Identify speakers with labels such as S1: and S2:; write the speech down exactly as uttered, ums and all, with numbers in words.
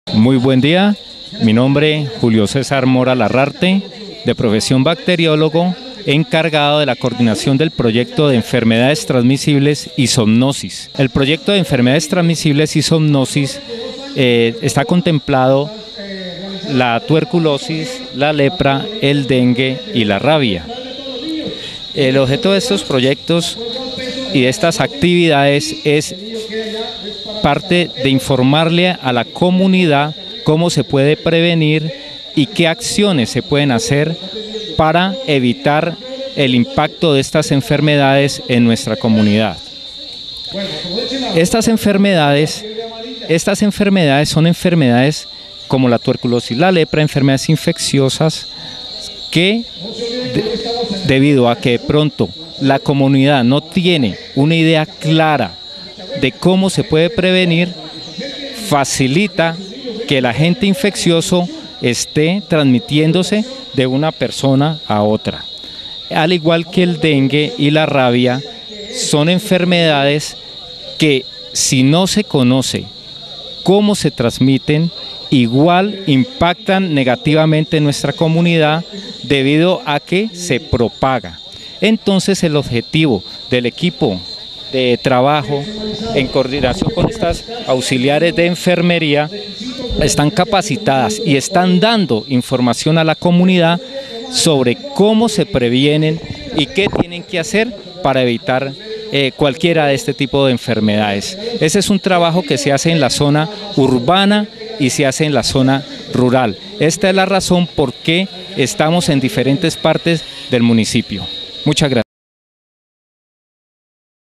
S1: Muy buen día, mi nombre es Julio César Mora Larrarte, de profesión bacteriólogo, encargado de la coordinación del proyecto de enfermedades transmisibles y zoonoses. El proyecto de enfermedades transmisibles y zoonoses eh, está contemplado la tuberculosis, la lepra, el dengue y la rabia. El objeto de estos proyectos y de estas actividades es parte de informarle a la comunidad cómo se puede prevenir y qué acciones se pueden hacer para evitar el impacto de estas enfermedades en nuestra comunidad. Estas enfermedades, estas enfermedades son enfermedades como la tuberculosis, la lepra, enfermedades infecciosas que de, debido a que de pronto la comunidad no tiene una idea clara de cómo se puede prevenir, facilita que el agente infeccioso esté transmitiéndose de una persona a otra. Al igual que el dengue y la rabia, son enfermedades que si no se conoce cómo se transmiten, igual impactan negativamente en nuestra comunidad debido a que se propaga. Entonces el objetivo del equipo de trabajo en coordinación con estas auxiliares de enfermería están capacitadas y están dando información a la comunidad sobre cómo se previenen y qué tienen que hacer para evitar eh, cualquiera de este tipo de enfermedades. Ese es un trabajo que se hace en la zona urbana y se hace en la zona rural. Esta es la razón por qué estamos en diferentes partes del municipio. Muchas gracias.